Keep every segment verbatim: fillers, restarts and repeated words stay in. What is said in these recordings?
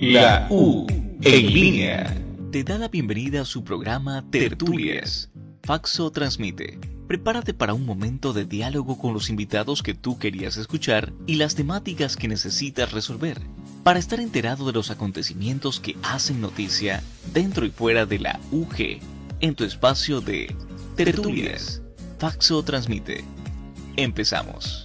La U en línea te da la bienvenida a su programa Tertulias. Faxo transmite. Prepárate para un momento de diálogo con los invitados que tú querías escuchar y las temáticas que necesitas resolver, para estar enterado de los acontecimientos que hacen noticia dentro y fuera de la U G, en tu espacio de Tertulias. Faxo transmite. Empezamos.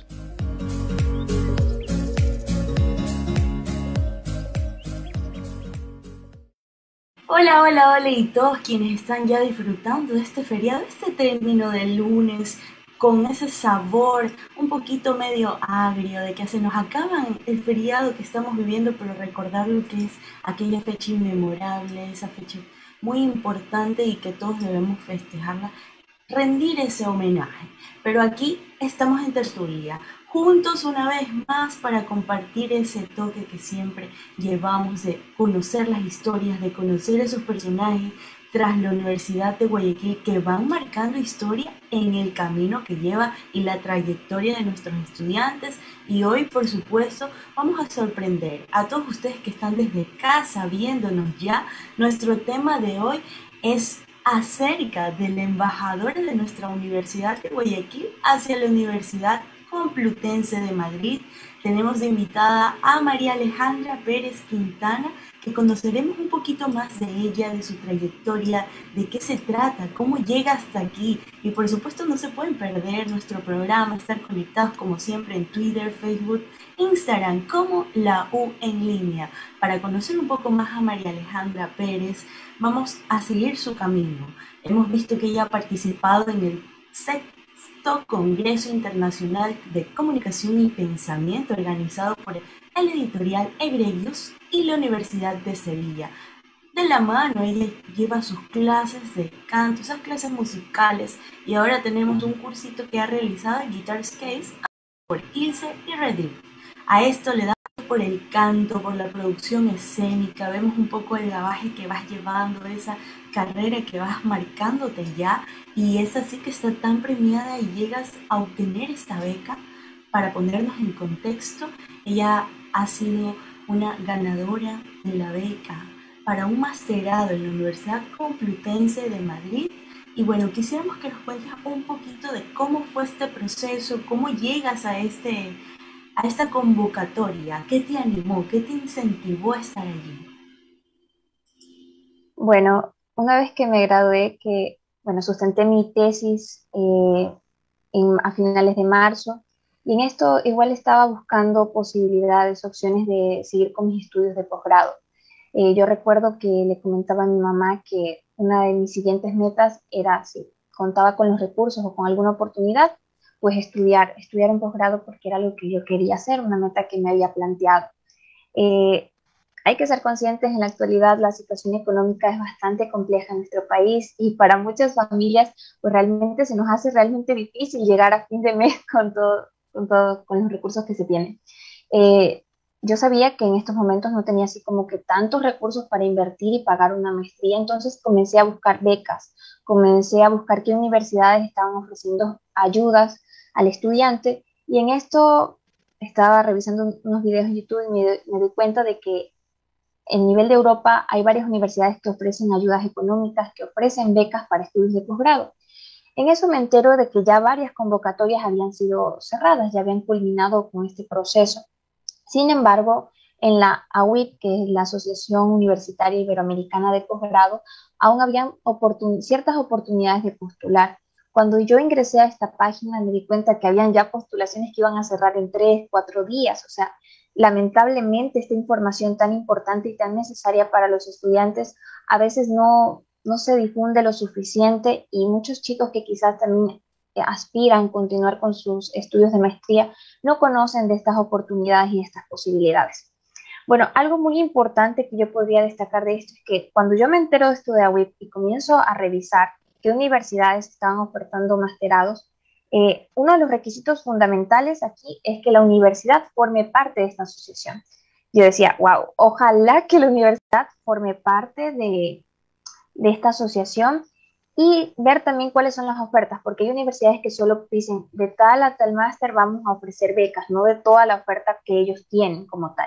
Hola, hola, hola y todos quienes están ya disfrutando de este feriado, este término del lunes, con ese sabor un poquito medio agrio de que se nos acaba el feriado que estamos viviendo, pero recordar lo que es aquella fecha inmemorable, esa fecha muy importante y que todos debemos festejarla, rendir ese homenaje. Pero aquí estamos en tertulia, juntos una vez más para compartir ese toque que siempre llevamos de conocer las historias, de conocer esos personajes tras la Universidad de Guayaquil que van marcando historia en el camino que lleva y la trayectoria de nuestros estudiantes. Y hoy, por supuesto, vamos a sorprender a todos ustedes que están desde casa viéndonos ya. Nuestro tema de hoy es acerca del embajador de nuestra Universidad de Guayaquil hacia la Universidad Complutense de Madrid. Tenemos de invitada a María Alejandra Pérez Quintana, que conoceremos un poquito más de ella, de su trayectoria, de qué se trata, cómo llega hasta aquí. Y por supuesto no se pueden perder nuestro programa, estar conectados como siempre en Twitter, Facebook, Instagram, como La U en línea. Para conocer un poco más a María Alejandra Pérez, vamos a seguir su camino. Hemos visto que ella ha participado en el sexto Congreso Internacional de Comunicación y Pensamiento organizado por el editorial Egregios y la Universidad de Sevilla. De la mano, ella lleva sus clases de canto, esas clases musicales, y ahora tenemos un cursito que ha realizado en Guitar Scales por Ilse y Redim. A esto le damos por el canto, por la producción escénica, vemos un poco el gabaje que vas llevando, esa carrera que vas marcándote ya, y es así que está tan premiada y llegas a obtener esta beca. Para ponernos en contexto, ella ha sido una ganadora de la beca para un masterado en la Universidad Complutense de Madrid. Y bueno, quisiéramos que nos cuentes un poquito de cómo fue este proceso, cómo llegas a este a esta convocatoria, ¿qué te animó, qué te incentivó a estar allí? Bueno, una vez que me gradué, que, bueno, sustenté mi tesis eh, en, a finales de marzo, y en esto igual estaba buscando posibilidades, opciones de seguir con mis estudios de posgrado. Eh, yo recuerdo que le comentaba a mi mamá que una de mis siguientes metas era, si contaba con los recursos o con alguna oportunidad, pues estudiar, estudiar un posgrado porque era lo que yo quería hacer, una meta que me había planteado. Eh, Hay que ser conscientes, en la actualidad la situación económica es bastante compleja en nuestro país y para muchas familias pues realmente se nos hace realmente difícil llegar a fin de mes con todo, con todo, con los recursos que se tienen. Eh, yo sabía que en estos momentos no tenía así como que tantos recursos para invertir y pagar una maestría, entonces comencé a buscar becas, comencé a buscar qué universidades estaban ofreciendo ayudas al estudiante, y en esto estaba revisando unos videos en YouTube y me, me di cuenta de que en nivel de Europa hay varias universidades que ofrecen ayudas económicas, que ofrecen becas para estudios de posgrado. En eso me entero de que ya varias convocatorias habían sido cerradas, ya habían culminado con este proceso. Sin embargo, en la A U I P, que es la Asociación Universitaria Iberoamericana de Posgrado, aún habían oportun ciertas oportunidades de postular. Cuando yo ingresé a esta página me di cuenta que habían ya postulaciones que iban a cerrar en tres, cuatro días. O sea, lamentablemente esta información tan importante y tan necesaria para los estudiantes a veces no, no se difunde lo suficiente, y muchos chicos que quizás también aspiran a continuar con sus estudios de maestría no conocen de estas oportunidades y estas posibilidades. Bueno, algo muy importante que yo podría destacar de esto es que cuando yo me entero de esto de A U I P y comienzo a revisar qué universidades estaban ofertando masterados, eh, uno de los requisitos fundamentales aquí es que la universidad forme parte de esta asociación. Yo decía, wow, ojalá que la universidad forme parte de, de esta asociación, y ver también cuáles son las ofertas, porque hay universidades que solo dicen de tal a tal máster vamos a ofrecer becas, no de toda la oferta que ellos tienen como tal.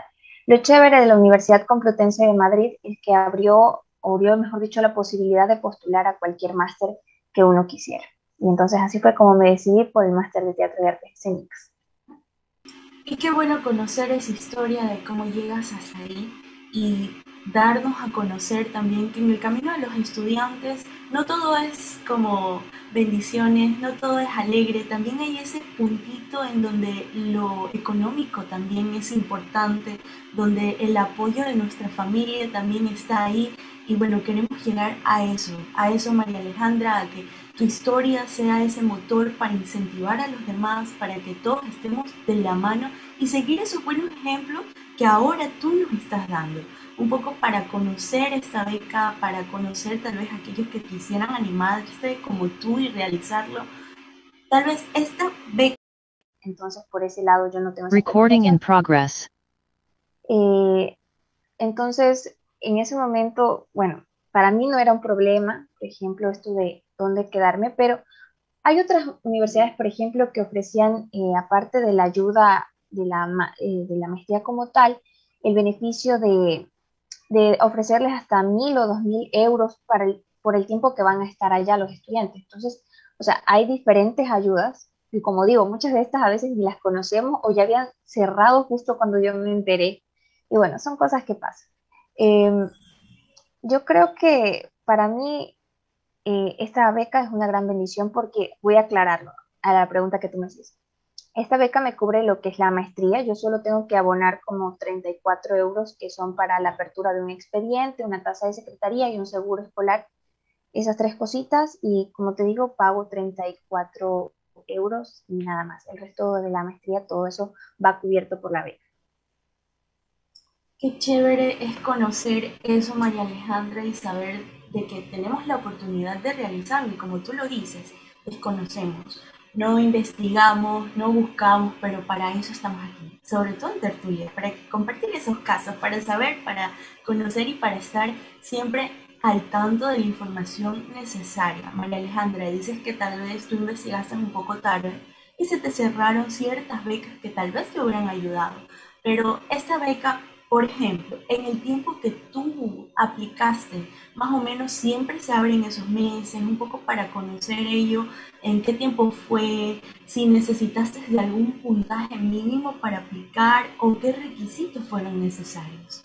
Lo chévere de la Universidad Complutense de Madrid es que abrió, o dio, mejor dicho, la posibilidad de postular a cualquier máster que uno quisiera. Y entonces así fue como me decidí por el máster de teatro y artes escénicas. Y qué bueno conocer esa historia de cómo llegas hasta ahí y darnos a conocer también que en el camino de los estudiantes no todo es como bendiciones, no todo es alegre, también hay ese puntito en donde lo económico también es importante, donde el apoyo de nuestra familia también está ahí y bueno, queremos llegar a eso, a eso María Alejandra, a que tu historia sea ese motor para incentivar a los demás, para que todos estemos de la mano y seguir esos buenos ejemplos que ahora tú nos estás dando. Un poco para conocer esta beca, para conocer tal vez aquellos que quisieran animarse como tú y realizarlo. Tal vez esta beca. Entonces, por ese lado yo no tengo esa Recording in progress. Eh, entonces, en ese momento, bueno, para mí no era un problema, por ejemplo, esto de dónde quedarme, pero hay otras universidades, por ejemplo, que ofrecían, eh, aparte de la ayuda de la, eh, de la maestría como tal, el beneficio de, de ofrecerles hasta mil o dos mil euros para el, por el tiempo que van a estar allá los estudiantes. Entonces, o sea, hay diferentes ayudas y como digo, muchas de estas a veces ni las conocemos o ya habían cerrado justo cuando yo me enteré. Y bueno, son cosas que pasan. Eh, yo creo que para mí eh, esta beca es una gran bendición porque voy a aclararlo a la pregunta que tú me hiciste. Esta beca me cubre lo que es la maestría. Yo solo tengo que abonar como treinta y cuatro euros que son para la apertura de un expediente, una tasa de secretaría y un seguro escolar. Esas tres cositas y como te digo, pago treinta y cuatro euros y nada más. El resto de la maestría, todo eso va cubierto por la beca. Qué chévere es conocer eso, María Alejandra, y saber de que tenemos la oportunidad de realizarlo. Y como tú lo dices, desconocemos, no investigamos, no buscamos, pero para eso estamos aquí. Sobre todo en tertulia, para compartir esos casos, para saber, para conocer y para estar siempre al tanto de la información necesaria. María Alejandra, dices que tal vez tú investigaste un poco tarde y se te cerraron ciertas becas que tal vez te hubieran ayudado. Pero esta beca, por ejemplo, en el tiempo que tú aplicaste, más o menos siempre se abren esos meses, un poco para conocer ello, en qué tiempo fue, si necesitaste de algún puntaje mínimo para aplicar o qué requisitos fueron necesarios.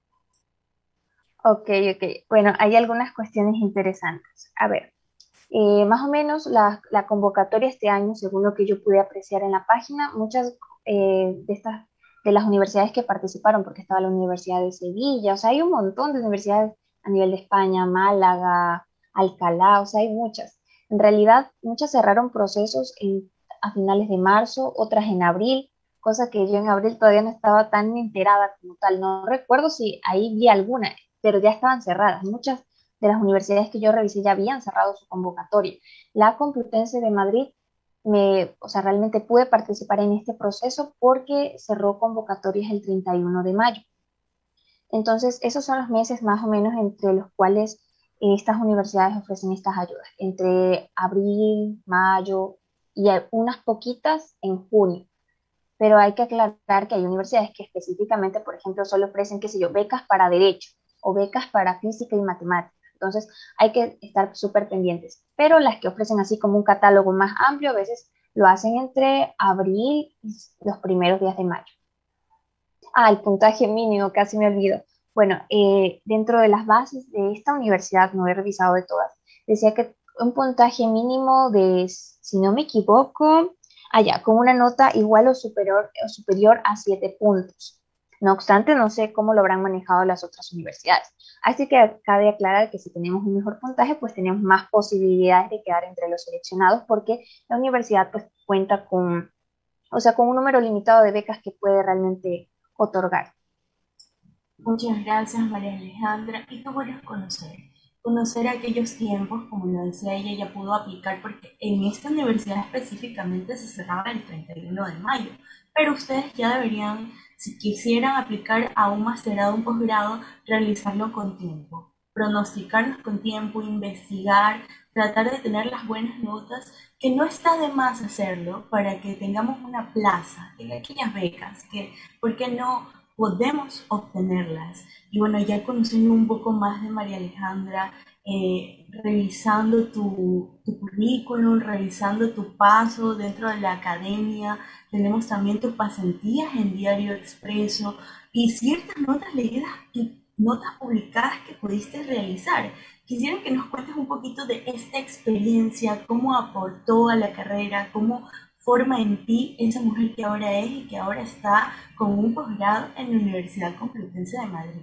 Ok, ok. Bueno, hay algunas cuestiones interesantes. A ver, eh, más o menos la, la, convocatoria este año, según lo que yo pude apreciar en la página, muchas eh, de estas de las universidades que participaron, porque estaba la Universidad de Sevilla, o sea, hay un montón de universidades a nivel de España, Málaga, Alcalá, o sea, hay muchas. En realidad, muchas cerraron procesos en, a finales de marzo, otras en abril, cosa que yo en abril todavía no estaba tan enterada como tal. No recuerdo si ahí vi alguna, pero ya estaban cerradas. Muchas de las universidades que yo revisé ya habían cerrado su convocatoria. La Complutense de Madrid me, o sea, realmente pude participar en este proceso porque cerró convocatorias el treinta y uno de mayo. Entonces, esos son los meses más o menos entre los cuales eh, estas universidades ofrecen estas ayudas, entre abril, mayo y unas poquitas en junio. Pero hay que aclarar que hay universidades que específicamente, por ejemplo, solo ofrecen, qué sé yo, becas para derecho o becas para física y matemáticas. Entonces, hay que estar súper pendientes. Pero las que ofrecen así como un catálogo más amplio, a veces lo hacen entre abril y los primeros días de mayo. Ah, el puntaje mínimo, casi me olvido. Bueno, eh, dentro de las bases de esta universidad, no he revisado de todas, decía que un puntaje mínimo de, si no me equivoco, allá, con una nota igual o superior, o superior a siete puntos. No obstante, no sé cómo lo habrán manejado las otras universidades. Así que cabe aclarar que si tenemos un mejor puntaje, pues tenemos más posibilidades de quedar entre los seleccionados porque la universidad pues cuenta con, o sea, con un número limitado de becas que puede realmente otorgar. Muchas gracias, María Alejandra. Y qué bueno es conocer. Conocer aquellos tiempos, como lo decía ella, ya pudo aplicar porque en esta universidad específicamente se cerraba el treinta y uno de mayo. Pero ustedes ya deberían, si quisieran aplicar a un masterado, un posgrado, realizarlo con tiempo. Pronosticarlos con tiempo, investigar, tratar de tener las buenas notas, que no está de más hacerlo para que tengamos una plaza en aquellas becas, que, ¿por qué no? podemos obtenerlas. Y bueno, ya conociendo un poco más de María Alejandra, eh, revisando tu, tu currículum, revisando tu paso dentro de la academia, tenemos también tus pasantías en Diario Expreso y ciertas notas leídas y notas publicadas que pudiste realizar. Quisiera que nos cuentes un poquito de esta experiencia, cómo aportó a la carrera, cómo forma en ti esa mujer que ahora es y que ahora está con un posgrado en la Universidad Complutense de Madrid.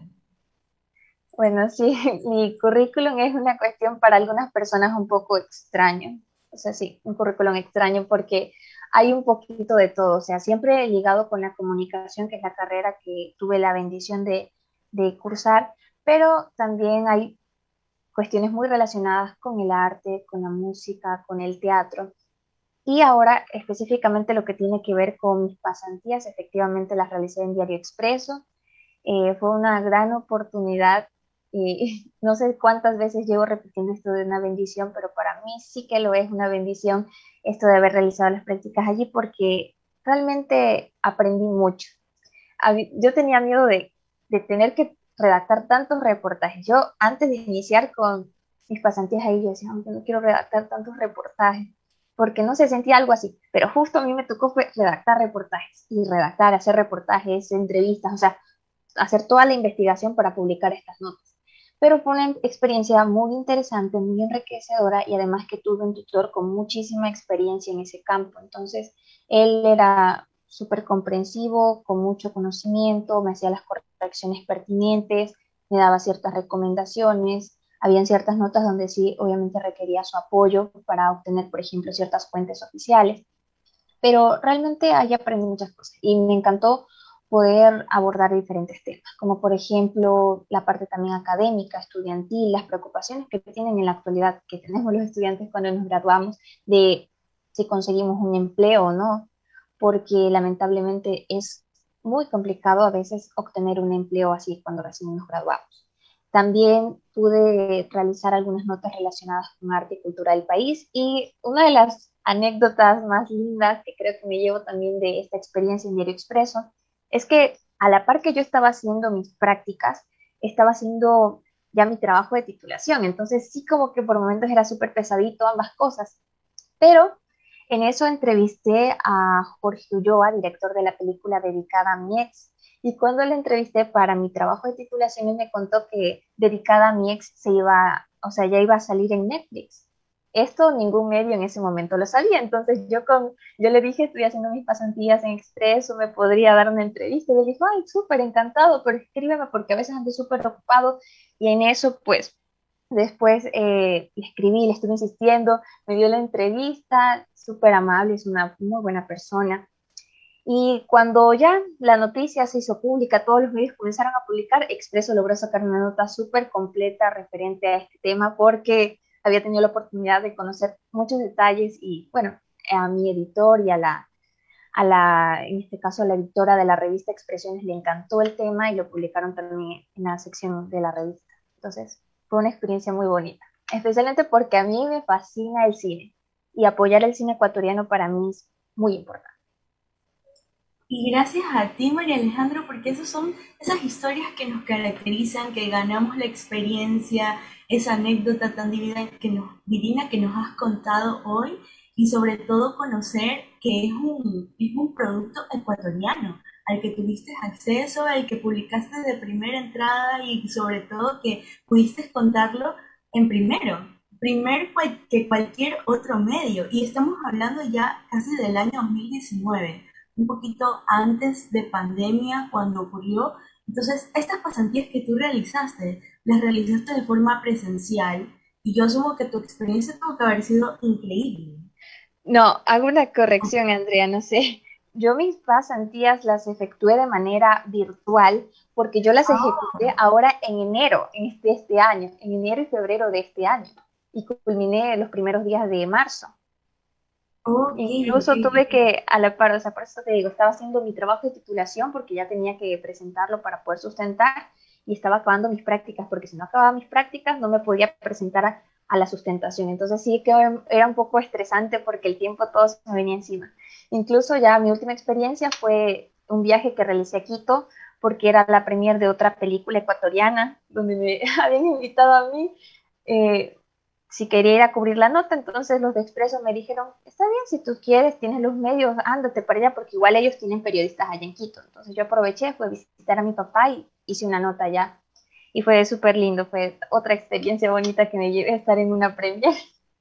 Bueno, sí, mi currículum es una cuestión para algunas personas un poco extraño. O sea, sí, un currículum extraño porque hay un poquito de todo. O sea, siempre he ligado con la comunicación, que es la carrera que tuve la bendición de, de cursar, pero también hay cuestiones muy relacionadas con el arte, con la música, con el teatro. Y ahora específicamente lo que tiene que ver con mis pasantías, efectivamente las realicé en Diario Expreso. Eh, fue una gran oportunidad y no sé cuántas veces llevo repitiendo esto de una bendición, pero para mí sí que lo es una bendición esto de haber realizado las prácticas allí porque realmente aprendí mucho. Yo tenía miedo de, de tener que redactar tantos reportajes. Yo antes de iniciar con mis pasantías ahí, yo decía, yo no quiero redactar tantos reportajes, porque no se sentía algo así, pero justo a mí me tocó fue redactar reportajes y redactar, hacer reportajes, entrevistas, o sea, hacer toda la investigación para publicar estas notas. Pero fue una experiencia muy interesante, muy enriquecedora y además que tuve un tutor con muchísima experiencia en ese campo. Entonces, él era súper comprensivo, con mucho conocimiento, me hacía las correcciones pertinentes, me daba ciertas recomendaciones. Habían ciertas notas donde sí, obviamente requería su apoyo para obtener, por ejemplo, ciertas fuentes oficiales. Pero realmente ahí aprendí muchas cosas y me encantó poder abordar diferentes temas, como por ejemplo la parte también académica, estudiantil, las preocupaciones que tienen en la actualidad, que tenemos los estudiantes cuando nos graduamos, de si conseguimos un empleo o no, porque lamentablemente es muy complicado a veces obtener un empleo así cuando recién nos graduamos. También pude realizar algunas notas relacionadas con arte y cultura del país y una de las anécdotas más lindas que creo que me llevo también de esta experiencia en Diario Expreso es que a la par que yo estaba haciendo mis prácticas, estaba haciendo ya mi trabajo de titulación. Entonces sí como que por momentos era súper pesadito ambas cosas. Pero en eso entrevisté a Jorge Ulloa, director de la película dedicada a mi ex. Y cuando le entrevisté para mi trabajo de titulación, él me contó que dedicada a mi ex se iba, o sea, ya iba a salir en Netflix. Esto ningún medio en ese momento lo sabía, entonces yo con, yo le dije, estoy haciendo mis pasantías en Expreso, me podría dar una entrevista, y él dijo, ay, súper encantado, pero escríbeme porque a veces ando súper ocupado, y en eso, pues, después eh, le escribí, le estuve insistiendo, me dio la entrevista, súper amable, es una muy buena persona, y cuando ya la noticia se hizo pública, todos los medios comenzaron a publicar, Expreso logró sacar una nota súper completa referente a este tema porque había tenido la oportunidad de conocer muchos detalles y, bueno, a mi editor y a la, a la, en este caso, a la editora de la revista Expresiones le encantó el tema y lo publicaron también en la sección de la revista. Entonces, fue una experiencia muy bonita, especialmente porque a mí me fascina el cine y apoyar el cine ecuatoriano para mí es muy importante. Y gracias a ti, María Alejandra, porque esas son esas historias que nos caracterizan, que ganamos la experiencia, esa anécdota tan divina que nos, divina que nos has contado hoy y sobre todo conocer que es un, es un producto ecuatoriano al que tuviste acceso, al que publicaste de primera entrada y sobre todo que pudiste contarlo en primero, primero que cualquier otro medio. Y estamos hablando ya casi del año dos mil diecinueve, un poquito antes de pandemia cuando ocurrió. Entonces, estas pasantías que tú realizaste, las realizaste de forma presencial y yo asumo que tu experiencia tuvo que haber sido increíble. No, hago una corrección, Andrea, no sé. Yo mis pasantías las efectué de manera virtual porque yo las ejecuté ahora en enero en este, este año, en enero y febrero de este año, y culminé los primeros días de marzo. Ok, ok. Incluso tuve que, a la par, o sea, por eso te digo, estaba haciendo mi trabajo de titulación porque ya tenía que presentarlo para poder sustentar y estaba acabando mis prácticas porque si no acababa mis prácticas no me podía presentar a, a la sustentación. Entonces sí que era un poco estresante porque el tiempo todo se me venía encima. Incluso ya mi última experiencia fue un viaje que realicé a Quito porque era la premier de otra película ecuatoriana, donde me habían invitado a mí, eh, si quería ir a cubrir la nota. Entonces los de Expreso me dijeron, está bien, si tú quieres, tienes los medios, ándate para allá, porque igual ellos tienen periodistas allá en Quito. Entonces yo aproveché, fui a visitar a mi papá y hice una nota allá. Y fue súper lindo, fue otra experiencia bonita que me llevé a estar en una premier.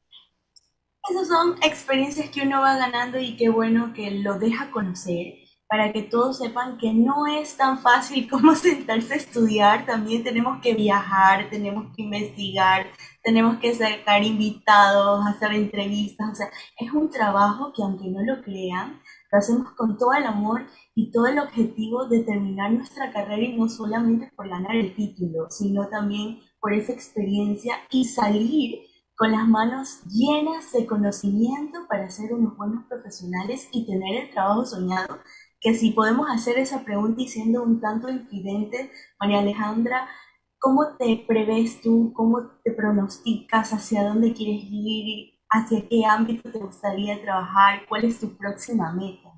Esas son experiencias que uno va ganando y qué bueno que lo deja conocer para que todos sepan que no es tan fácil como sentarse a estudiar. También tenemos que viajar, tenemos que investigar, tenemos que sacar invitados, hacer entrevistas. O sea, es un trabajo que aunque no lo crean, lo hacemos con todo el amor y todo el objetivo de terminar nuestra carrera y no solamente por ganar el título, sino también por esa experiencia y salir con las manos llenas de conocimiento para ser unos buenos profesionales y tener el trabajo soñado, que si podemos hacer esa pregunta y siendo un tanto infidente, María Alejandra, ¿cómo te prevés tú? ¿Cómo te pronosticas? ¿Hacia dónde quieres ir? ¿Hacia qué ámbito te gustaría trabajar? ¿Cuál es tu próxima meta?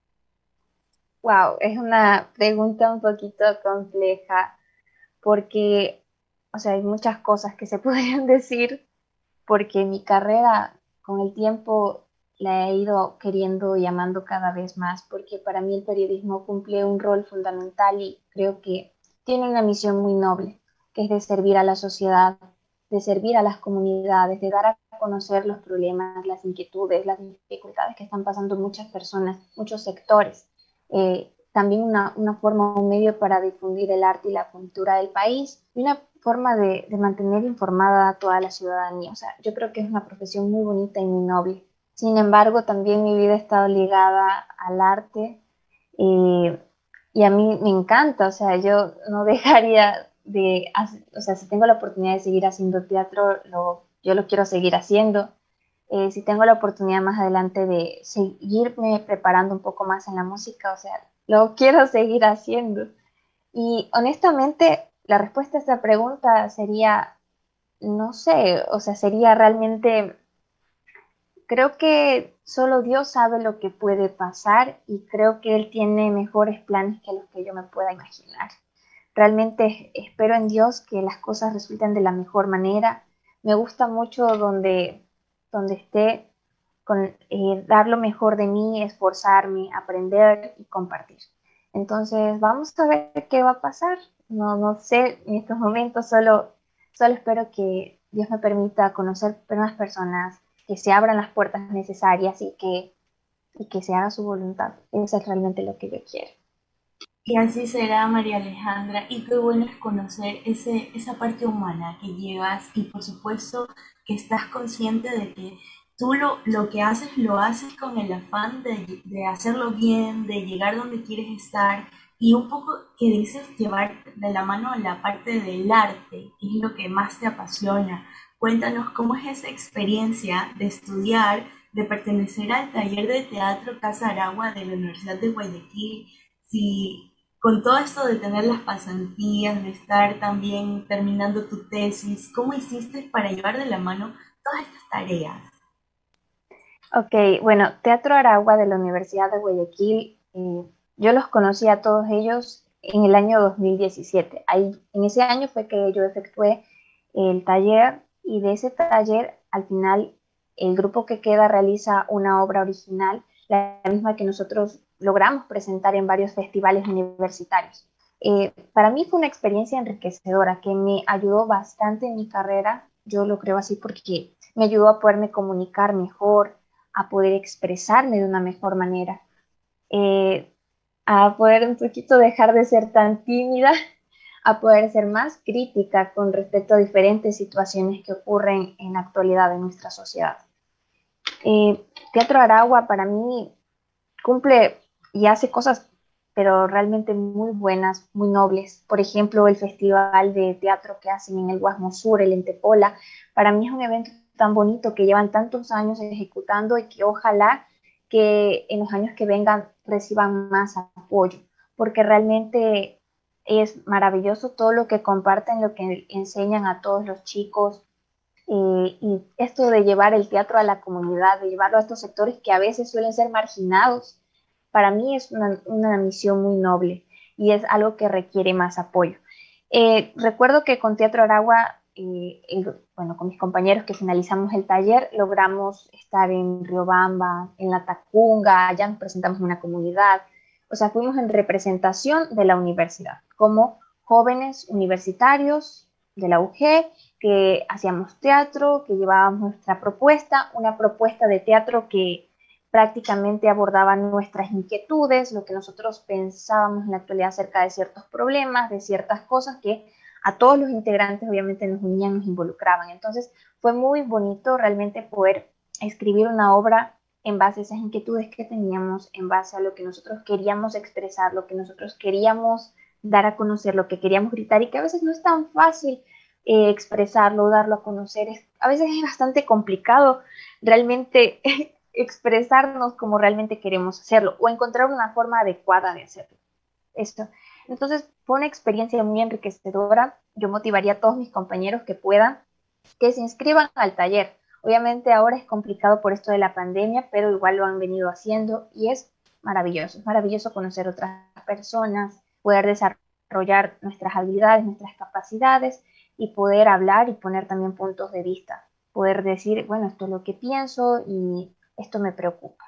Wow, es una pregunta un poquito compleja porque, o sea, hay muchas cosas que se podrían decir porque mi carrera con el tiempo la he ido queriendo y amando cada vez más, porque para mí el periodismo cumple un rol fundamental y creo que tiene una misión muy noble, que es de servir a la sociedad, de servir a las comunidades, de dar a conocer los problemas, las inquietudes, las dificultades que están pasando muchas personas, muchos sectores. Eh, también una, una forma, un medio para difundir el arte y la cultura del país y una forma de, de mantener informada a toda la ciudadanía. O sea, yo creo que es una profesión muy bonita y muy noble. Sin embargo, también mi vida ha estado ligada al arte eh, y a mí me encanta, o sea, yo no dejaría de, hacer, o sea, si tengo la oportunidad de seguir haciendo teatro, lo, yo lo quiero seguir haciendo. Eh, si tengo la oportunidad más adelante de seguirme preparando un poco más en la música, o sea, lo quiero seguir haciendo. Y honestamente, la respuesta a esta pregunta sería, no sé, o sea, sería realmente, creo que solo Dios sabe lo que puede pasar y creo que Él tiene mejores planes que los que yo me pueda imaginar. Realmente espero en Dios que las cosas resulten de la mejor manera. Me gusta mucho donde, donde esté, con, eh, dar lo mejor de mí, esforzarme, aprender y compartir. Entonces, vamos a ver qué va a pasar. No, no sé, en estos momentos solo, solo espero que Dios me permita conocer nuevas personas, que se abran las puertas necesarias y que, y que se haga su voluntad. Eso es realmente lo que yo quiero. Y así será, María Alejandra. Y qué bueno es conocer ese, esa parte humana que llevas y por supuesto que estás consciente de que tú lo, lo que haces lo haces con el afán de, de hacerlo bien, de llegar donde quieres estar y un poco que dices llevar de la mano la parte del arte, que es lo que más te apasiona. Cuéntanos cómo es esa experiencia de estudiar, de pertenecer al taller de teatro Casa Aragua de la Universidad de Guayaquil, si con todo esto de tener las pasantías, de estar también terminando tu tesis, ¿cómo hiciste para llevar de la mano todas estas tareas? Ok, bueno, Teatro Aragua de la Universidad de Guayaquil, eh, yo los conocí a todos ellos en el año dos mil diecisiete. Ahí, en ese año fue que yo efectué el taller y de ese taller al final el grupo que queda realiza una obra original, la misma que nosotros logramos presentar en varios festivales universitarios. Eh, para mí fue una experiencia enriquecedora que me ayudó bastante en mi carrera, yo lo creo así porque me ayudó a poderme comunicar mejor, a poder expresarme de una mejor manera, eh, a poder un poquito dejar de ser tan tímida, a poder ser más crítica con respecto a diferentes situaciones que ocurren en la actualidad de nuestra sociedad. Eh, Teatro Aragua para mí cumple y hace cosas, pero realmente muy buenas, muy nobles. Por ejemplo, el festival de teatro que hacen en el Guasmo Sur, el Entepola, para mí es un evento tan bonito que llevan tantos años ejecutando y que ojalá que en los años que vengan reciban más apoyo, porque realmente es maravilloso todo lo que comparten, lo que enseñan a todos los chicos, eh, y esto de llevar el teatro a la comunidad, de llevarlo a estos sectores que a veces suelen ser marginados, para mí es una, una misión muy noble. y es algo que requiere más apoyo. Eh, recuerdo que con Teatro Aragua, eh, el, bueno, con mis compañeros que finalizamos el taller, logramos estar en Riobamba, en La Tacunga, ya nos presentamos en una comunidad, o sea, fuimos en representación de la universidad, como jóvenes universitarios de la U G, que hacíamos teatro, que llevábamos nuestra propuesta, una propuesta de teatro que prácticamente abordaba nuestras inquietudes, lo que nosotros pensábamos en la actualidad acerca de ciertos problemas, de ciertas cosas que a todos los integrantes obviamente nos unían, nos involucraban. Entonces fue muy bonito realmente poder escribir una obra en base a esas inquietudes que teníamos, en base a lo que nosotros queríamos expresar, lo que nosotros queríamos dar a conocer, lo que queríamos gritar y que a veces no es tan fácil eh, expresarlo, darlo a conocer. Es, a veces es bastante complicado realmente expresarnos como realmente queremos hacerlo o encontrar una forma adecuada de hacerlo. Esto. Entonces fue una experiencia muy enriquecedora. Yo motivaría a todos mis compañeros que puedan que se inscriban al taller. Obviamente ahora es complicado por esto de la pandemia, pero igual lo han venido haciendo y es maravilloso. Es maravilloso conocer otras personas, poder desarrollar nuestras habilidades, nuestras capacidades y poder hablar y poner también puntos de vista. Poder decir, bueno, esto es lo que pienso y esto me preocupa.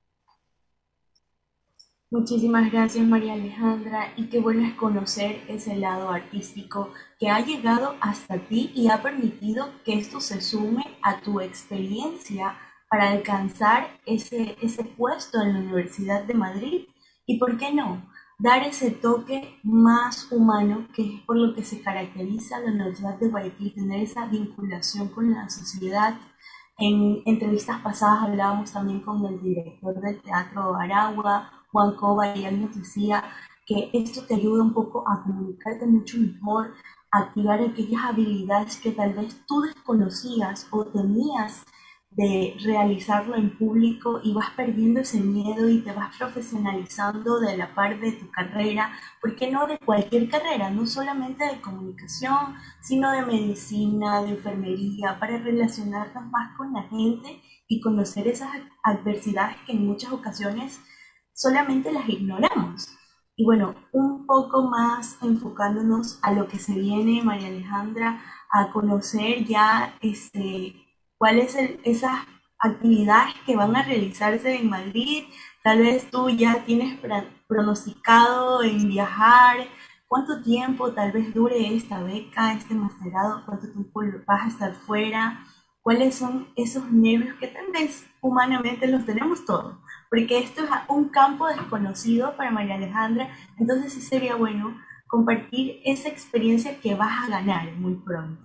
Muchísimas gracias María Alejandra y qué bueno es conocer ese lado artístico que ha llegado hasta ti y ha permitido que esto se sume a tu experiencia para alcanzar ese, ese puesto en la Universidad de Madrid y, ¿por qué no?, dar ese toque más humano que es por lo que se caracteriza la Universidad de Guayaquil, tener esa vinculación con la sociedad. En entrevistas pasadas hablábamos también con el director del Teatro Aragua, Juan Cova, y él nos decía que esto te ayuda un poco a comunicarte mucho mejor, a activar aquellas habilidades que tal vez tú desconocías o tenías de realizarlo en público y vas perdiendo ese miedo y te vas profesionalizando de la par de tu carrera, ¿por qué no de cualquier carrera? No solamente de comunicación, sino de medicina, de enfermería, para relacionarnos más con la gente y conocer esas adversidades que en muchas ocasiones solamente las ignoramos. Y bueno, un poco más enfocándonos a lo que se viene, María Alejandra, a conocer ya este, cuáles son esas actividades que van a realizarse en Madrid. Tal vez tú ya tienes pronosticado en viajar, cuánto tiempo tal vez dure esta beca, este masterado, cuánto tiempo vas a estar fuera, cuáles son esos nervios que tal vez humanamente los tenemos todos, porque esto es un campo desconocido para María Alejandra, entonces sí sería bueno compartir esa experiencia que vas a ganar muy pronto.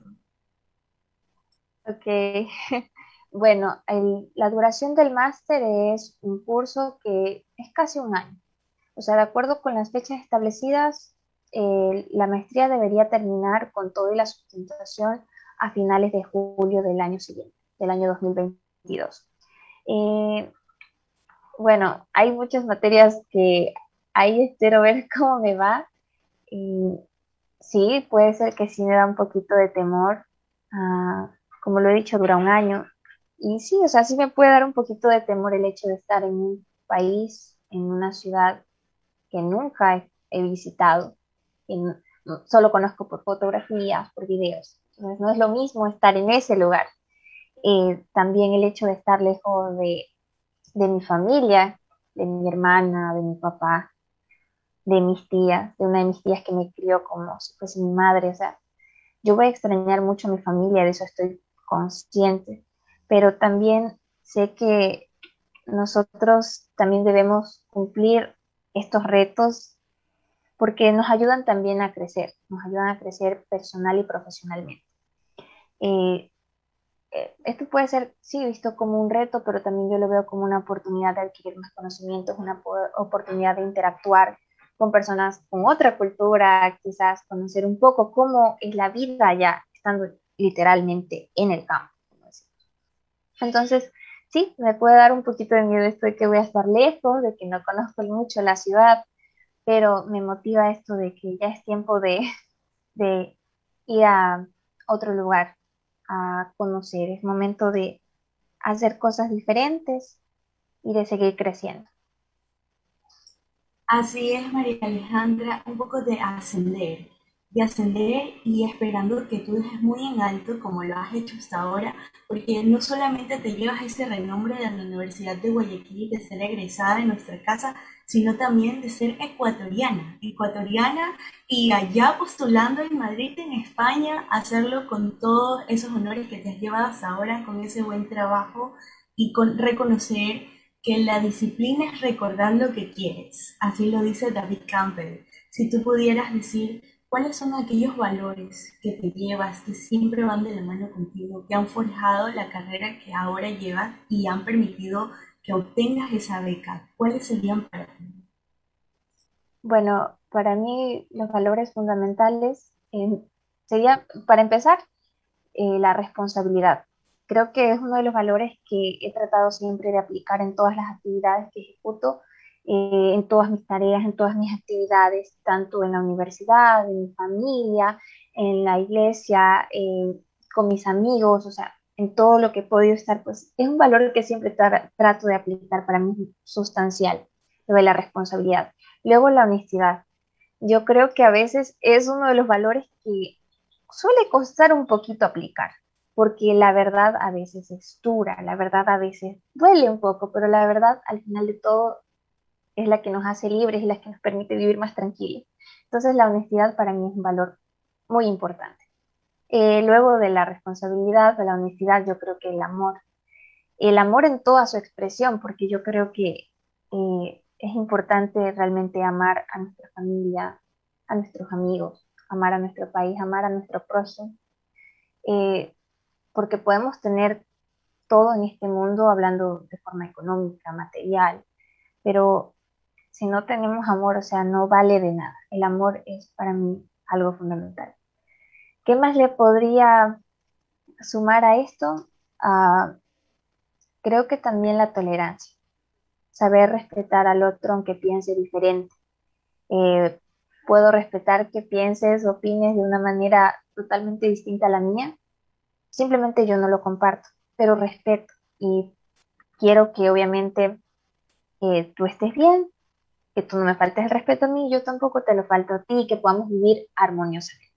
Ok, bueno, el- la duración del máster es un curso que es casi un año. O sea, de acuerdo con las fechas establecidas, eh, la maestría debería terminar con todo y la sustentación a finales de julio del año siguiente, del año dos mil veintidós. Eh, bueno, hay muchas materias que ahí espero ver cómo me va. Y sí, puede ser que sí me da un poquito de temor. Ah, como lo he dicho, dura un año. Y sí, o sea, sí me puede dar un poquito de temor el hecho de estar en un país, en una ciudad que nunca he, he visitado, que no- no- solo conozco por fotografías, por videos. Entonces, no es lo mismo estar en ese lugar. Eh, también el hecho de estar lejos de, de mi familia, de mi hermana, de mi papá, de mis tías, de una de mis tías que me crió como si fuese mi madre. O sea, yo voy a extrañar mucho a mi familia, de eso estoy consciente, pero también sé que nosotros también debemos cumplir estos retos porque nos ayudan también a crecer, nos ayudan a crecer personal y profesionalmente. Eh, eh, Esto puede ser, sí, visto como un reto, pero también yo lo veo como una oportunidad de adquirir más conocimientos, una oportunidad de interactuar con personas con otra cultura, quizás conocer un poco cómo es la vida allá, estando literalmente en el campo. Entonces, sí, me puede dar un poquito de miedo esto de que voy a estar lejos, de que no conozco mucho la ciudad, pero me motiva esto de que ya es tiempo de, de ir a otro lugar a conocer, es momento de hacer cosas diferentes y de seguir creciendo. Así es, María Alejandra, un poco de ascender, de ascender y esperando que tú dejes muy en alto como lo has hecho hasta ahora, porque no solamente te llevas ese renombre de la Universidad de Guayaquil, de ser egresada en nuestra casa, sino también de ser ecuatoriana, ecuatoriana y allá postulando en Madrid, en España, hacerlo con todos esos honores que te has llevado hasta ahora, con ese buen trabajo y con reconocer que la disciplina es recordar lo que quieres. Así lo dice David Campbell. Si tú pudieras decir cuáles son aquellos valores que te llevas, que siempre van de la mano contigo, que han forjado la carrera que ahora llevas y han permitido que obtengas esa beca, ¿cuáles serían para ti? Bueno, para mí los valores fundamentales eh, sería, para empezar, eh, la responsabilidad. Creo que es uno de los valores que he tratado siempre de aplicar en todas las actividades que ejecuto, eh, en todas mis tareas, en todas mis actividades, tanto en la universidad, en mi familia, en la iglesia, eh, con mis amigos, o sea, en todo lo que he podido estar, pues es un valor que siempre tra- trato de aplicar, para mí es sustancial, lo de la responsabilidad. Luego la honestidad. Yo creo que a veces es uno de los valores que suele costar un poquito aplicar, porque la verdad a veces es dura, la verdad a veces duele un poco, pero la verdad al final de todo es la que nos hace libres y la que nos permite vivir más tranquilos. Entonces la honestidad para mí es un valor muy importante. Eh, luego de la responsabilidad, de la honestidad, yo creo que el amor, el amor en toda su expresión, porque yo creo que eh, es importante realmente amar a nuestra familia, a nuestros amigos, amar a nuestro país, amar a nuestro prójimo, eh, porque podemos tener todo en este mundo hablando de forma económica, material, pero si no tenemos amor, o sea, no vale de nada. El amor es para mí algo fundamental. ¿Qué más le podría sumar a esto? Ah, creo que también la tolerancia, saber respetar al otro aunque piense diferente. Eh, puedo respetar que pienses, opines de una manera totalmente distinta a la mía, simplemente yo no lo comparto, pero respeto y quiero que obviamente eh, tú estés bien, que tú no me faltes el respeto a mí, yo tampoco te lo falto a ti y que podamos vivir armoniosamente.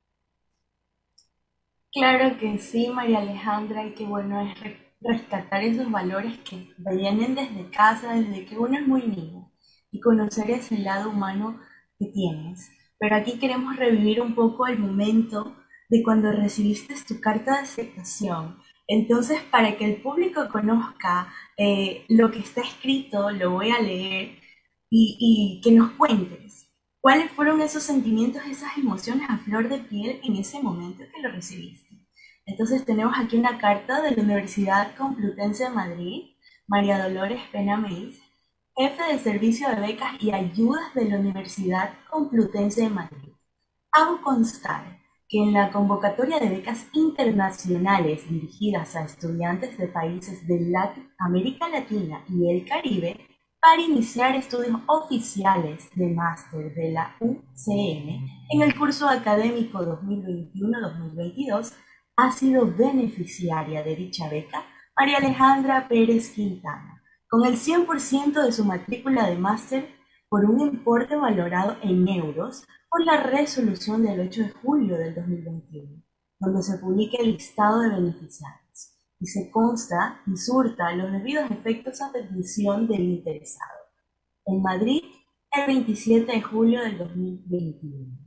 Claro que sí, María Alejandra, y qué bueno es re- rescatar esos valores que vienen desde casa, desde que uno es muy niño, y conocer ese lado humano que tienes. Pero aquí queremos revivir un poco el momento de cuando recibiste tu carta de aceptación. Entonces, para que el público conozca eh, lo que está escrito, lo voy a leer y, y que nos cuentes. ¿Cuáles fueron esos sentimientos, esas emociones a flor de piel en ese momento que lo recibiste? Entonces tenemos aquí una carta de la Universidad Complutense de Madrid, María Dolores Pena Meis, jefe de servicio de becas y ayudas de la Universidad Complutense de Madrid. Hago constar que en la convocatoria de becas internacionales dirigidas a estudiantes de países de Lat- América Latina y el Caribe para iniciar estudios oficiales de máster de la U C M en el curso académico dos mil veintiuno-dos mil veintidós, ha sido beneficiaria de dicha beca María Alejandra Pérez Quintana, con el cien por ciento de su matrícula de máster por un importe valorado en euros por la resolución del ocho de julio del dos mil veintiuno, donde se publica el listado de beneficiarios y se consta y surta los debidos efectos a petición del interesado. En Madrid, el veintisiete de julio del dos mil veintiuno.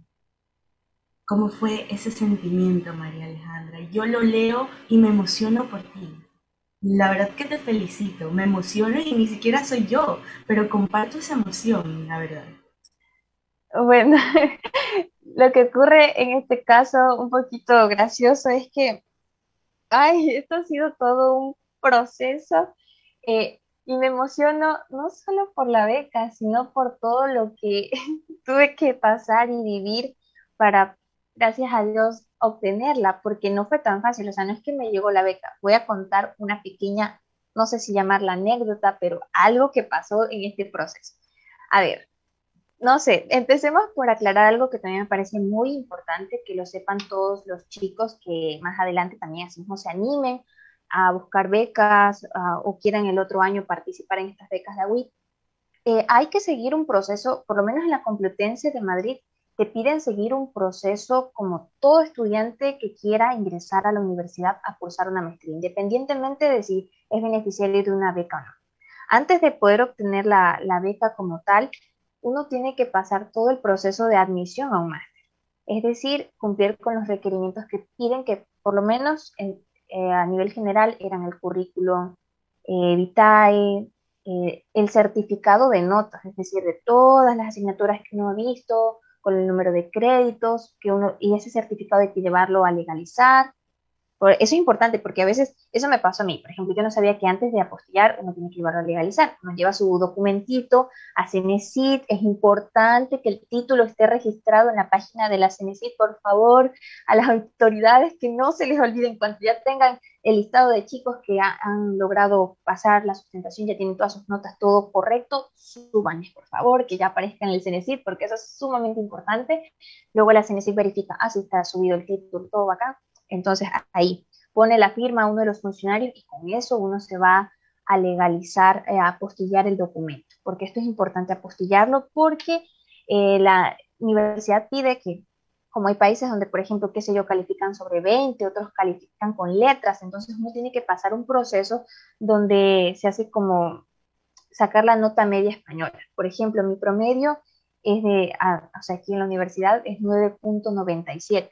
¿Cómo fue ese sentimiento, María Alejandra? Yo lo leo y me emociono por ti. La verdad que te felicito, me emociono y ni siquiera soy yo, pero comparto esa emoción, la verdad. Bueno, lo que ocurre en este caso un poquito gracioso es que, ay, esto ha sido todo un proceso eh, y me emociono no solo por la beca, sino por todo lo que tuve que pasar y vivir para, gracias a Dios, obtenerla, porque no fue tan fácil, o sea, no es que me llegó la beca. Voy a contar una pequeña, no sé si llamarla anécdota, pero algo que pasó en este proceso. A ver, no sé, empecemos por aclarar algo que también me parece muy importante, que lo sepan todos los chicos que más adelante también así mismo se animen a buscar becas, ah, o quieran el otro año participar en estas becas de A W I T. eh, hay que seguir un proceso, por lo menos en la Complutense de Madrid, te piden seguir un proceso como todo estudiante que quiera ingresar a la universidad a cursar una maestría, independientemente de si es beneficiario de una beca o no. Antes de poder obtener la, la beca como tal, uno tiene que pasar todo el proceso de admisión a un máster, es decir, cumplir con los requerimientos que piden, que por lo menos en, eh, a nivel general eran el currículum eh, vitae, eh, el certificado de notas, es decir, de todas las asignaturas que uno ha visto, con el número de créditos, que uno, y ese certificado hay que llevarlo a legalizar. Por- Eso es importante porque a veces, eso me pasó a mí, por ejemplo, yo no sabía que antes de apostillar uno tiene que llevarlo a legalizar, uno lleva su documentito a Cenecit, es importante que el título esté registrado en la página de la Cenecit, por favor, a las autoridades que no se les olviden cuando ya tengan el listado de chicos que ha- han logrado pasar la sustentación, ya tienen todas sus notas, todo correcto, súbanles, por favor, que ya aparezca en el Cenecit, porque eso es sumamente importante. Luego la Cenecit verifica, ah, sí está subido el título, todo acá, entonces ahí pone la firma a uno de los funcionarios y con eso uno se va a legalizar, eh, a apostillar el documento, porque esto es importante apostillarlo porque eh, la universidad pide que, como hay países donde, por ejemplo, qué sé yo, califican sobre veinte, otros califican con letras, entonces uno tiene que pasar un proceso donde se hace como sacar la nota media española. Por ejemplo, mi promedio es de, a, o sea, aquí en la universidad es nueve punto noventa y siete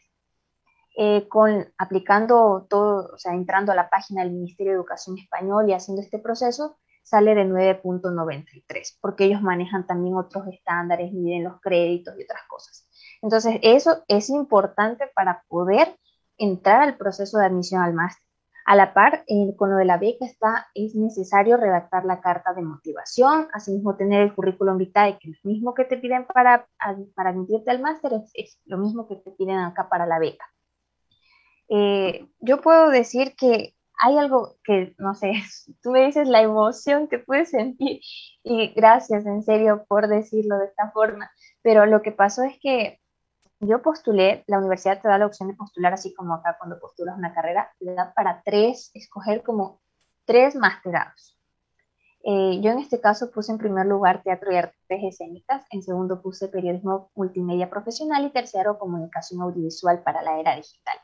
eh, con, aplicando todo, o sea, entrando a la página del Ministerio de Educación Español y haciendo este proceso, sale de nueve punto noventa y tres, porque ellos manejan también otros estándares, miden los créditos y otras cosas. Entonces, eso es importante para poder entrar al proceso de admisión al máster. A la par, eh, con lo de la beca está, es necesario redactar la carta de motivación, asimismo tener el currículum vitae, que es lo mismo que te piden para, para admitirte al máster, es, es lo mismo que te piden acá para la beca. Eh, yo puedo decir que hay algo que, no sé, tú me dices la emoción que puedes sentir y gracias en serio por decirlo de esta forma, pero lo que pasó es que yo postulé, la universidad te da la opción de postular así como acá cuando postulas una carrera, te da para tres, escoger como tres masterados. Eh, yo en este caso puse en primer lugar teatro y artes escénicas, en segundo puse periodismo multimedia profesional y tercero comunicación audiovisual para la era digital.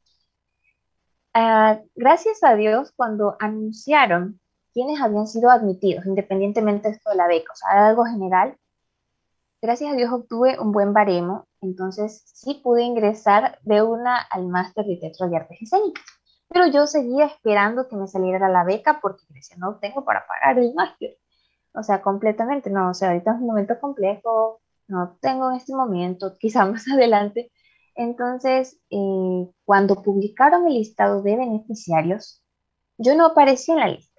Uh, gracias a Dios, cuando anunciaron quiénes habían sido admitidos, independientemente de esto de la beca, o sea, algo general, gracias a Dios obtuve un buen baremo, entonces sí pude ingresar de una al máster de teatro y artes escénicas. Pero yo seguía esperando que me saliera la beca porque decía, no tengo para pagar el máster. O sea, completamente, no, o sea, ahorita es un momento complejo, no tengo en este momento, quizá más adelante. Entonces, eh, cuando publicaron el listado de beneficiarios, yo no aparecí en la lista.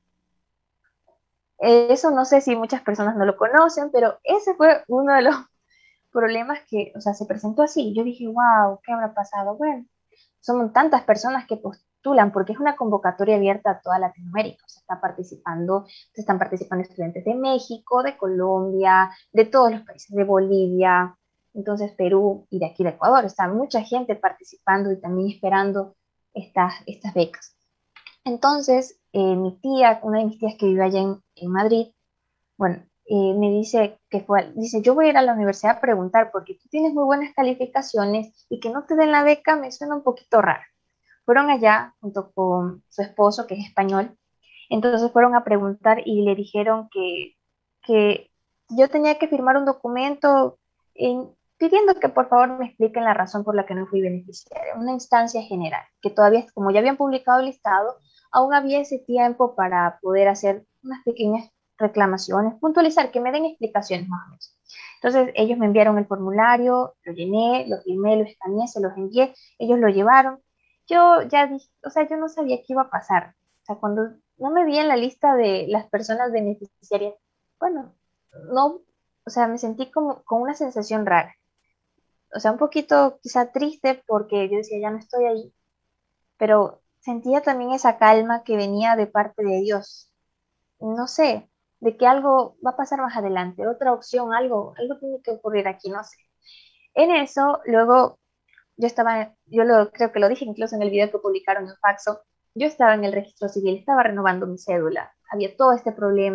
Eh, eso no sé si muchas personas no lo conocen, pero ese fue uno de los problemas que, o sea, se presentó así. Yo dije, wow, ¿qué habrá pasado? Bueno, son tantas personas que postulan porque es una convocatoria abierta a toda Latinoamérica. O sea, está participando, están participando estudiantes de México, de Colombia, de todos los países, de Bolivia, entonces Perú y de aquí de Ecuador. Está mucha gente participando y también esperando estas, estas becas. Entonces, eh, mi tía, una de mis tías que vive allá en, en Madrid, bueno, eh, me dice que fue, dice, yo voy a ir a la universidad a preguntar porque tú tienes muy buenas calificaciones y que no te den la beca me suena un poquito raro. Fueron allá junto con su esposo, que es español, entonces fueron a preguntar y le dijeron que, que yo tenía que firmar un documento en- pidiendo que por favor me expliquen la razón por la que no fui beneficiaria, una instancia general, que todavía, como ya habían publicado el listado, aún había ese tiempo para poder hacer unas pequeñas reclamaciones, puntualizar, que me den explicaciones más o menos. Entonces ellos me enviaron el formulario, lo llené, lo firmé, lo escaneé, se los envié, ellos lo llevaron. Yo ya dije, o sea, yo no sabía qué iba a pasar. O sea, cuando no me vi en la lista de las personas beneficiarias, bueno, no, o sea, me sentí como con una sensación rara. O sea, un poquito quizá triste porque yo decía, ya no estoy ahí, pero sentía también esa calma que venía de parte de Dios. No sé, de que algo va a pasar más adelante, otra opción, algo, algo tiene que ocurrir aquí, no sé. En eso, luego yo estaba, yo lo, creo que lo dije incluso en el video que publicaron en Faxo, yo estaba en el registro civil, estaba renovando mi cédula, había todo este problema,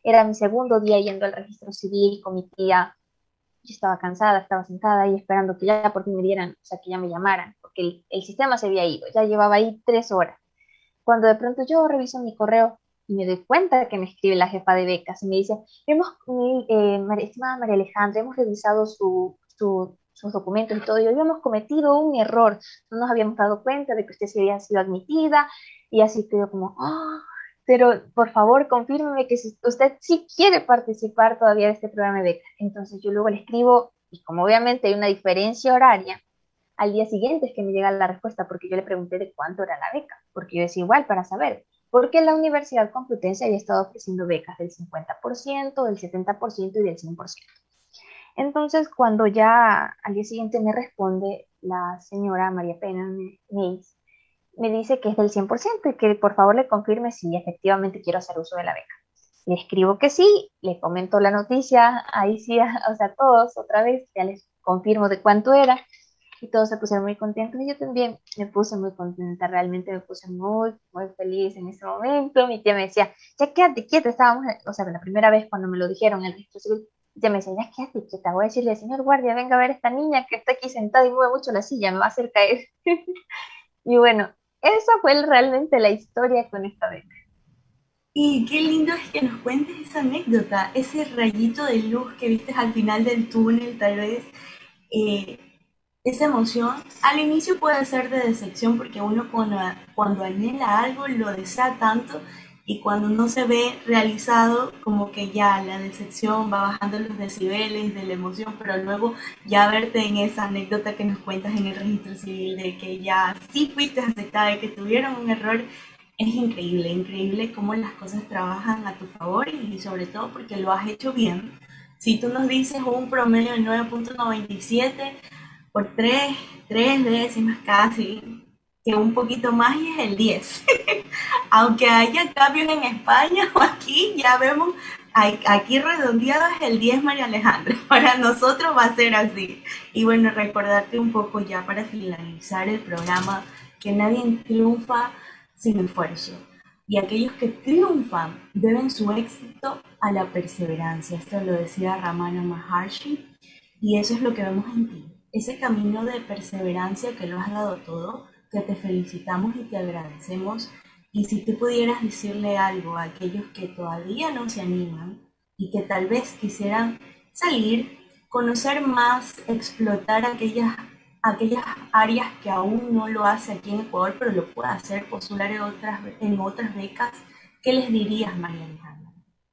Era mi segundo día yendo al registro civil con mi tía. Yo estaba cansada, estaba sentada ahí esperando que ya por fin me dieran, o sea, que ya me llamaran, porque el, el sistema se había ido, ya llevaba ahí tres horas. Cuando de pronto yo reviso mi correo y me doy cuenta que me escribe la jefa de becas y me dice, hemos, mi, eh, María, estimada María Alejandra, hemos revisado su, su, sus documentos y todo, y habíamos cometido un error, no nos habíamos dado cuenta de que usted se había sido admitida, y así quedó como, oh, pero por favor confírmeme que si usted sí quiere participar todavía de este programa de becas. Entonces yo luego le escribo, y como obviamente hay una diferencia horaria, al día siguiente es que me llega la respuesta, porque yo le pregunté de cuánto era la beca, porque yo decía igual para saber, porque la Universidad Complutense había estado ofreciendo becas del cincuenta por ciento, del setenta por ciento y del cien por ciento. Entonces, cuando ya al día siguiente me responde la señora María Pena Meis, me dice que es del cien por ciento y que por favor le confirme si efectivamente quiero hacer uso de la beca. Le escribo que sí, le comento la noticia, ahí sí, o sea, todos otra vez, ya les confirmo de cuánto era, y todos se pusieron muy contentos y yo también me puse muy contenta, realmente me puse muy, muy feliz en ese momento. Mi tía me decía, ya quédate quieta, estábamos, o sea, la primera vez cuando me lo dijeron en el registro civil, ya me decía, ya quédate quieta, voy a decirle, señor guardia, venga a ver a esta niña que está aquí sentada y mueve mucho la silla, me va a hacer caer. Y bueno, esa fue realmente la historia con esta beca. Y qué lindo es que nos cuentes esa anécdota, ese rayito de luz que viste al final del túnel, tal vez. eh, esa emoción al inicio puede ser de decepción porque uno cuando, cuando anhela algo lo desea tanto y cuando no se ve realizado como que ya la decepción va bajando los decibeles de la emoción, pero luego ya verte en esa anécdota que nos cuentas en el registro civil de que ya sí fuiste aceptada y que tuvieron un error, es increíble, increíble cómo las cosas trabajan a tu favor y sobre todo porque lo has hecho bien. Si tú nos dices un promedio de nueve punto noventa y siete, por tres, tres décimas casi, que un poquito más y es el diez. Aunque haya cambios en España o aquí, ya vemos, aquí redondeado es el diez, María Alejandra. Para nosotros va a ser así. Y bueno, recordarte un poco ya para finalizar el programa, que nadie triunfa sin esfuerzo. Y aquellos que triunfan deben su éxito a la perseverancia. Esto lo decía Ramana Maharshi. Y eso es lo que vemos en ti, ese camino de perseverancia que lo has dado todo, que te felicitamos y te agradecemos. Y si tú pudieras decirle algo a aquellos que todavía no se animan y que tal vez quisieran salir, conocer más, explotar aquellas, aquellas áreas que aún no lo hace aquí en Ecuador, pero lo puede hacer, postular en otras, en otras becas, ¿qué les dirías, María Alejandra?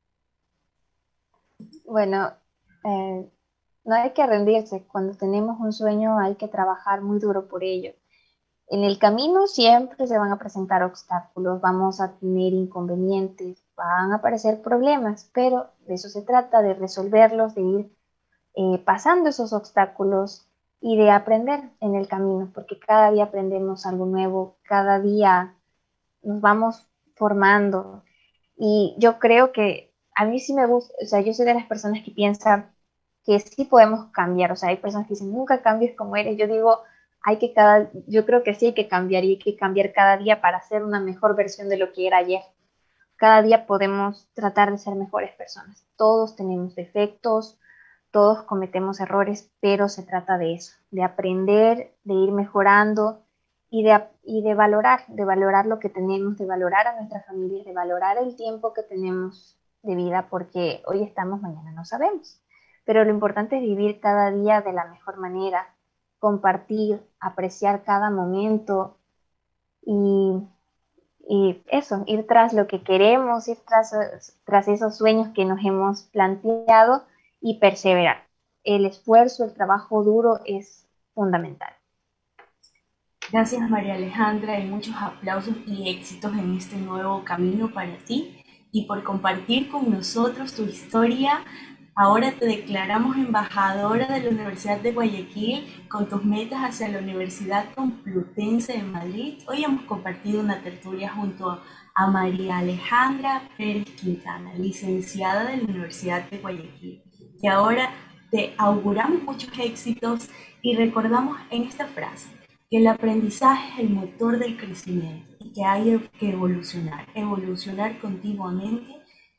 Bueno, eh, no hay que rendirse. Cuando tenemos un sueño hay que trabajar muy duro por ello. En el camino siempre se van a presentar obstáculos, vamos a tener inconvenientes, van a aparecer problemas, pero de eso se trata, de resolverlos, de ir eh, pasando esos obstáculos y de aprender en el camino, porque cada día aprendemos algo nuevo, cada día nos vamos formando. Y yo creo que a mí sí me gusta, o sea, yo soy de las personas que piensan que sí podemos cambiar, o sea, hay personas que dicen, nunca cambies como eres, yo digo, hay que cada, yo creo que sí hay que cambiar y hay que cambiar cada día para ser una mejor versión de lo que era ayer. Cada día podemos tratar de ser mejores personas. Todos tenemos defectos, todos cometemos errores, pero se trata de eso, de aprender, de ir mejorando y de, y de valorar, de valorar lo que tenemos, de valorar a nuestras familias, de valorar el tiempo que tenemos de vida, porque hoy estamos, mañana no sabemos. Pero lo importante es vivir cada día de la mejor manera, compartir, apreciar cada momento y, y eso, ir tras lo que queremos, ir tras, tras esos sueños que nos hemos planteado y perseverar. El esfuerzo, el trabajo duro es fundamental. Gracias, María Alejandra, y muchos aplausos y éxitos en este nuevo camino para ti y por compartir con nosotros tu historia. Ahora te declaramos embajadora de la Universidad de Guayaquil con tus metas hacia la Universidad Complutense de Madrid. Hoy hemos compartido una tertulia junto a María Alejandra Pérez Quintana, licenciada de la Universidad de Guayaquil. Y ahora te auguramos muchos éxitos y recordamos en esta frase que el aprendizaje es el motor del crecimiento y que hay que evolucionar, evolucionar continuamente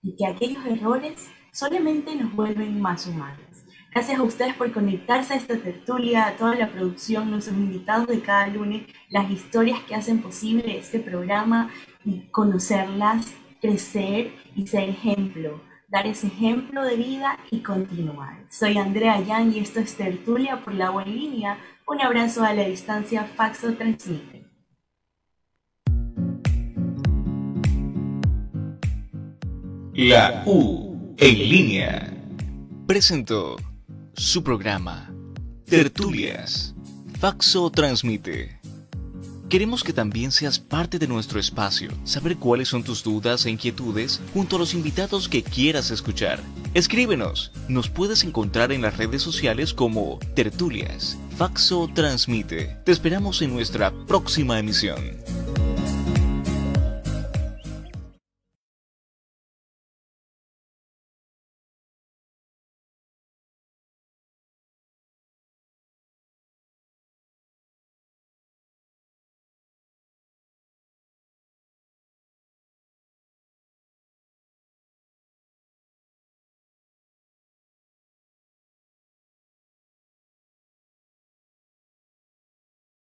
y que aquellos errores solamente nos vuelven más humanos. Gracias a ustedes por conectarse a esta tertulia, a toda la producción, nuestros invitados de cada lunes, las historias que hacen posible este programa y conocerlas, crecer y ser ejemplo, dar ese ejemplo de vida y continuar. Soy Andrea Yang y esto es Tertulia por la U en línea. Un abrazo a la distancia, Faxo transmite. La U en línea presentó su programa Tertulias. Faxo transmite. Queremos que también seas parte de nuestro espacio, saber cuáles son tus dudas e inquietudes junto a los invitados que quieras escuchar. Escríbenos, nos puedes encontrar en las redes sociales como Tertulias. Faxo transmite. Te esperamos en nuestra próxima emisión.